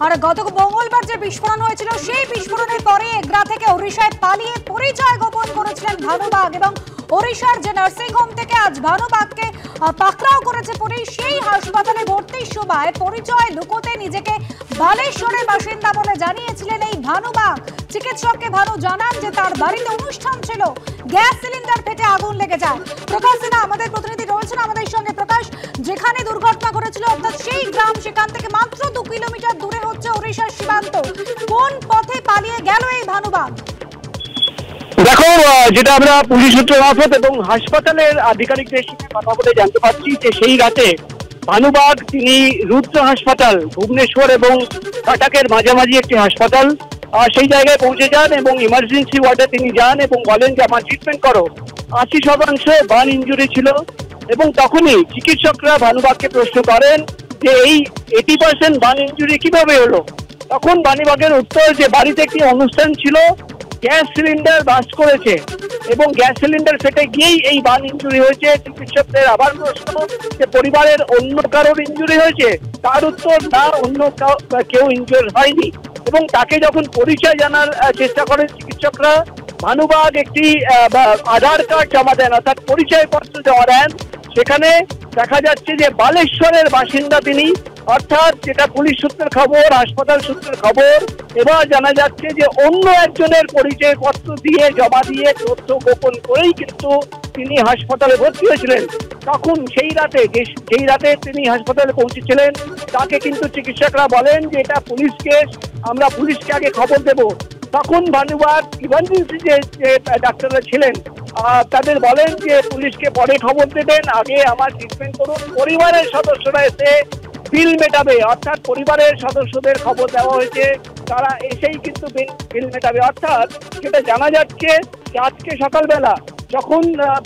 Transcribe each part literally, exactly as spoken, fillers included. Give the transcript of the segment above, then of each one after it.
আর গত মঙ্গলবার যে বিস্ফোরণ হয়েছিল সেই বিস্ফোরণের পরে এগ্রা থেকে ওড়িশায় পালিয়ে পরিচয় গোপন করেছিলেন ভানুবাগ এবং ওড়িশার যে নার্সিংহোম থেকে আজ ভানুবাগকে পাকড়াও করেছে পুলিশ। সেই হাসপাতালে ভর্তির সময় পরিচয় লুকোতে নিজেকে বালেশ্বরের বাসিন্দা বলে জানিয়েছিলেন এই ভানুবাগ। চিকিৎসককে ভানু জানান যে তার বাড়িতে অনুষ্ঠান ছিল, গ্যাস সিলিন্ডার ফেটে আগুন লেগে যায়। প্রকাশ সিনহা আমাদের প্রতিনিধি রয়েছেন আমাদের সঙ্গে। প্রকাশ, যেখানে দুর্ঘটনা ঘটেছিল অর্থাৎ সেই গ্রাম, সেখান থেকে মাত্র দু কিলোমিটার দূরে হচ্ছে ওড়িশার সীমান্ত, কোন পথে পালিয়ে গেল এই ভানুবাগ? দেখো, যেটা আমরা পুলিশ সূত্র মারফত এবং হাসপাতালের আধিকারিকদের সঙ্গে কথা বলে জানতে পারছি যে সেই রাতে ভানুবাগ তিনি রুদ্র হাসপাতাল ভুবনেশ্বর এবং কটকের মাঝামাঝি একটি হাসপাতাল, সেই জায়গায় পৌঁছে যান এবং ইমার্জেন্সি ওয়ার্ডে তিনি যান এবং বলেন যে আমার ট্রিটমেন্ট করো। আশি শতাংশ বার্ন ইঞ্জুরি ছিল এবং তখনই চিকিৎসকরা ভানুবাগকে প্রশ্ন করেন যে এই এইটি পার্সেন্ট বার্ন ইঞ্জুরি কিভাবে হলো। তখন ভানুবাগের উত্তর যে বাড়িতে একটি অনুষ্ঠান ছিল, গ্যাস সিলিন্ডার বাস্ট করেছে এবং গ্যাস সিলিন্ডার ফেটে গিয়েই এই বার্ন ইঞ্জুরি হয়েছে। চিকিৎসকদের আবার প্রশ্ন যে পরিবারের অন্য কারোর ইঞ্জুরি হয়েছে, তার উত্তর না, অন্য কেউ ইঞ্জুর হয়নি। এবং তাকে যখন পরিচয় জানার চেষ্টা করেন চিকিৎসকরা, ভানুবাগ একটি আধার কার্ড জমা দেন অর্থাৎ পরিচয়পত্র জমা দেন। সেখানে দেখা যাচ্ছে যে বালেশ্বরের বাসিন্দা তিনি, অর্থাৎ যেটা পুলিশ সূত্রের খবর, হাসপাতাল সূত্রের খবর। এবার জানা যাচ্ছে যে অন্য একজনের পরিচয়পত্র দিয়ে জমা দিয়ে তথ্য গোপন করেই কিন্তু তিনি হাসপাতালে ভর্তি হয়েছিলেন। তখন সেই রাতে যেই রাতে তিনি হাসপাতালে পৌঁছেছিলেন তাকে কিন্তু চিকিৎসকরা বলেন যে এটা পুলিশ কেস, আমরা পুলিশকে আগে খবর দেব। তখন ভানুবাগ ইমার্জেন্সি যে ডাক্তাররা ছিলেন তাদের বলেন যে পুলিশকে পরে খবর দেবেন, আগে আমার ট্রিটমেন্ট করুন, পরিবারের সদস্যরা এসে বিল মেটাবে। অর্থাৎ পরিবারের সদস্যদের খবর দেওয়া হয়েছে, তারা এসেই কিন্তু বিল মেটাবে। অর্থাৎ যেটা জানা যাচ্ছে যে আজকে সকালবেলা যখন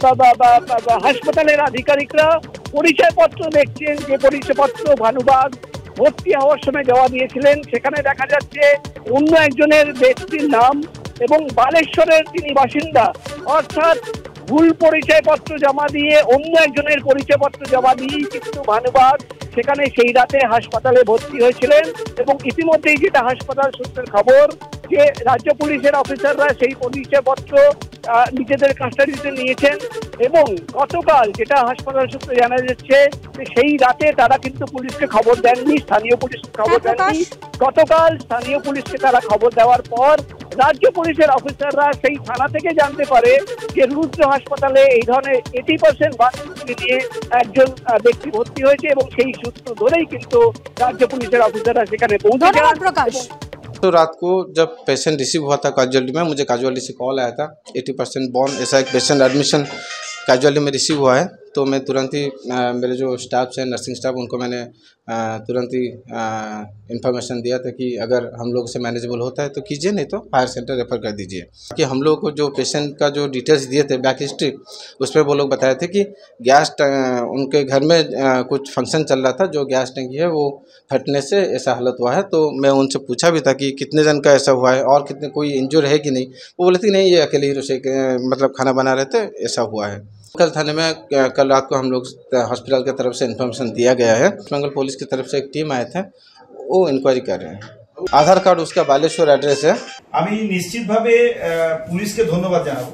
হাসপাতালের আধিকারিকরা পরিচয়পত্র দেখছেন, যে পরিচয়পত্র ভানুবাগ ভর্তি হওয়ার সময় জমা দিয়েছিলেন, সেখানে দেখা যাচ্ছে অন্য একজনের ব্যক্তির নাম এবং বালেশ্বরের তিনি বাসিন্দা। অর্থাৎ ভুল পরিচয়পত্র জমা দিয়ে অন্য একজনের পরিচয়পত্র জমা দিয়েই কিন্তু ভানুবাগ সেখানে সেই রাতে হাসপাতালে ভর্তি হয়েছিলেন। এবং ইতিমধ্যেই যেটা হাসপাতাল সূত্রের খবর যে রাজ্য পুলিশের অফিসাররা সেই পরিচয়পত্র নিজেদের কাস্টাডিতে নিয়েছেন এবং গতকাল যেটা হাসপাতাল সূত্রে জানা যাচ্ছে যে সেই রাতে তারা কিন্তু পুলিশকে খবর দেননি, স্থানীয় পুলিশকে খবর দেননি। গতকাল স্থানীয় পুলিশকে তারা খবর দেওয়ার পর রাজ্য পুলিশের অফিসাররা সেই থানা থেকে জানতে পারে যে রুদ্র হাসপাতালে এই ধরনের এইটি পার্সেন্ট বার্ন নিয়ে একজন ব্যক্তি ভর্তি হয়েছে এবং সেই সূত্র ধরেই কিন্তু রাজ্য পুলিশের অফিসাররা সেখানে পৌঁছে যান। तो रात को जब पेशेंट रिसीव हुआ था कैजुअलिटी में, मुझे कैजुअलिटी से कॉल आया था अस्सी परसेंट बॉर्न ऐसा एक पेशेंट एडमिशन कैजुअलिटी में रिसीव हुआ है। तो मैं तुरंत ही मेरे जो स्टाफ है, नर्सिंग स्टाफ, उनको मैंने तुरंत ही इन्फॉर्मेशन दिया था कि अगर हम लोग से मैनेजेबल होता है तो कीजिए, नहीं तो फायर सेंटर रेफर कर दीजिए। कि हम लोग को जो पेशेंट का जो डिटेल्स दिए थे बैक हिस्ट्री, उसमें वो लोग बताए थे कि गैस उनके घर में कुछ फंक्शन चल रहा था, जो गैस टंकी है वो फटने से ऐसा हालत हुआ है। तो मैं उनसे पूछा भी था कि कितने जन का ऐसा हुआ है और कितने कोई इंजर है कि नहीं। वो बोले थे नहीं, ये अकेले ही रसोई मतलब खाना बना रहे थे, ऐसा हुआ है। कल थाने में कल रात को हम लोग हॉस्पिटल की तरफ से इन्फॉर्मेशन दिया गया है। बेंगल पुलिस की तरफ से एक टीम आए थे, वो इंक्वायरी कर रहे हैं। आधार कार्ड उसका बालेश्वर एड्रेस है। আমি নিশ্চিতভাবে পুলিশকে ধন্যবাদ জানাবো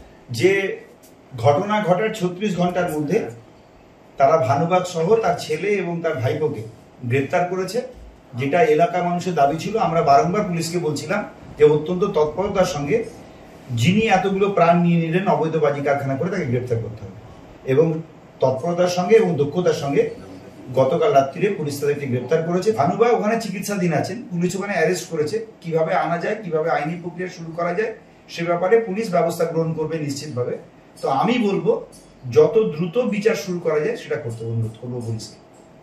যে ঘটনা ঘটার ছত্রিশ ঘন্টার মধ্যে তারা ভানুবাগ সহ তার ছেলে এবং তার ভাইপোকে গ্রেপ্তার করেছে, যেটা এলাকার মানুষের দাবি ছিল। আমরা বারংবার পুলিশকে বলছিলাম যে অত্যন্ত তৎপরতার সঙ্গে যিনি এতগুলো প্রাণ নিয়ে নিলেন অবৈধ বাজি কারখানা করে তাকে গ্রেপ্তার করতে হবে এবং তৎপরতার সঙ্গে এবং দক্ষতার সঙ্গে গতকাল রাত্রিরে পুলিশ তাদেরকে গ্রেপ্তার করেছে। ভানুবাগ ওখানে চিকিৎসাধীন আছেন, পুলিশ ওখানে অ্যারেস্ট করেছে। কিভাবে আনা যায়, কিভাবে আইনি প্রক্রিয়া শুরু করা যায় সে ব্যাপারে পুলিশ ব্যবস্থা গ্রহণ করবে নিশ্চিতভাবে। তো আমি বলবো যত দ্রুত বিচার শুরু করা যায় সেটা করতে অনুরোধ করবো পুলিশকে।